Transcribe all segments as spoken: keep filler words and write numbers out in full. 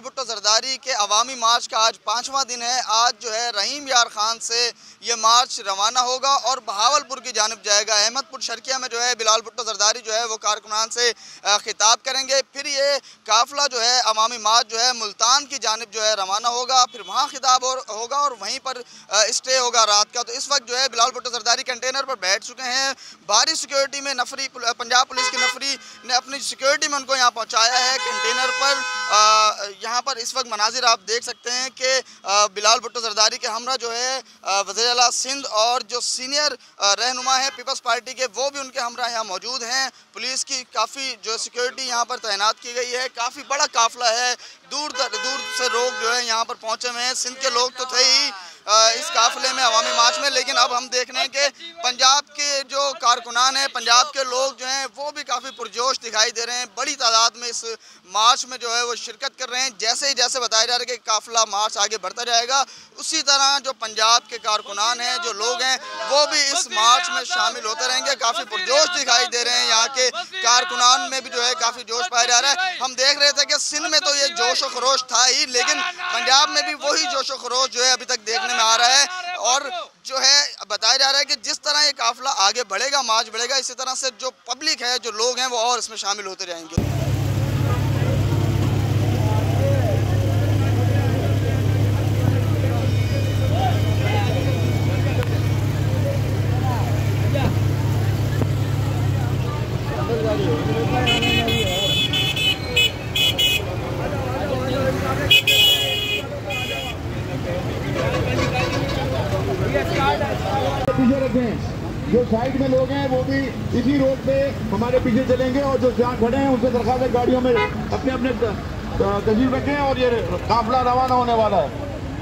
भुट्टो जरदारी के अवामी मार्च का आज पाँचवा दिन है। आज जो है रहीम यार खान से ये मार्च रवाना होगा और बहावलपुर की जानिब जाएगा। अहमदपुर शर्किया में जो है बिलाल भुट्टो जरदारी जो है वो कारकुनान से खिताब करेंगे। फिर ये काफ़िला जो है अवामी मार्च जो है मुल्तान की जानिब जो है रवाना होगा, फिर वहाँ खिताब और होगा और वहीं पर स्टे होगा रात का। तो इस वक्त जो है बिलाल भुट्टो जरदारी कंटेनर पर बैठ चुके हैं। भारी सिक्योरिटी में नफरी पंजाब पुलिस की नफरी ने अपनी सिक्योरिटी में उनको यहाँ पहुँचाया है कंटेनर पर। यहाँ पर इस वक्त मनाजिर आप देख सकते हैं कि बिलाल भुट्टो जरदारी के हमरा जो है वज़ीर आला सिंध और जो सीनियर रहनुमा है पीपल्स पार्टी के वो भी उनके हमरा यहाँ मौजूद हैं। पुलिस की काफ़ी जो सिक्योरिटी यहाँ पर तैनात की गई है। काफ़ी बड़ा काफ़िला है, दूर दूर से लोग जो है यहाँ पर पहुँचे हुए हैं। सिंध के लोग तो थे ही इस काफ़िले में अवामी मार्च में, लेकिन अब हम देख रहे हैं कि पंजाब के जो कारकुनान हैं, पंजाब के लोग जो हैं वो भी काफ़ी पुरजोश दिखाई दे रहे हैं। बड़ी तादाद में इस मार्च में जो है वो शिरकत कर रहे हैं। जैसे ही जैसे बताया जा रहा है कि काफ़िला मार्च आगे बढ़ता जाएगा, उसी तरह जो पंजाब के कारकुनान हैं, जो लोग हैं, वो भी इस मार्च में शामिल होते रहेंगे। काफ़ी पुरजोश दिखाई दे रहे हैं। यहाँ के कारकुनान में भी जो है काफ़ी जोश पाया जा रहा है। हम देख रहे थे कि सिंध में तो ये जोश व खरोश था ही, लेकिन पंजाब में भी वही जोश व खरोश जो है अभी तक देखने में आ रहा है। और जो है बताया जा रहा है कि जिस तरह ये काफिला आगे बढ़ेगा, मार्च बढ़ेगा, इसी तरह से जो पब्लिक है, जो लोग हैं, वो और इसमें शामिल होते जाएंगे। पीछे रखें, जो साइड में लोग हैं वो भी इसी रोड पे हमारे पीछे चलेंगे और जो जहाँ खड़े हैं उनसे दरखास्त है गाड़ियों में अपने अपने तस्वीर रखें और ये काफिला रवाना होने वाला है।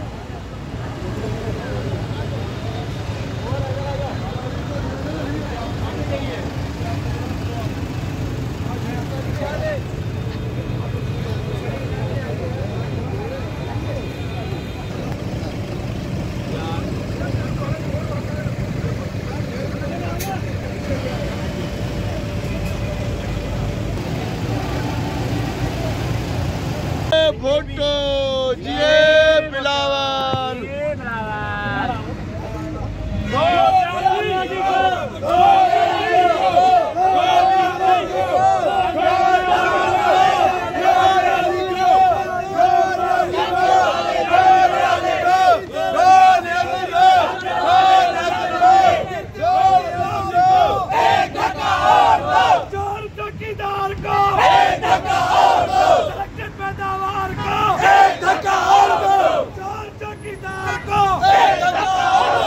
भुट्टो जिए बिलावल,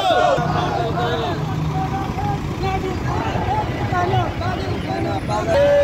Vale.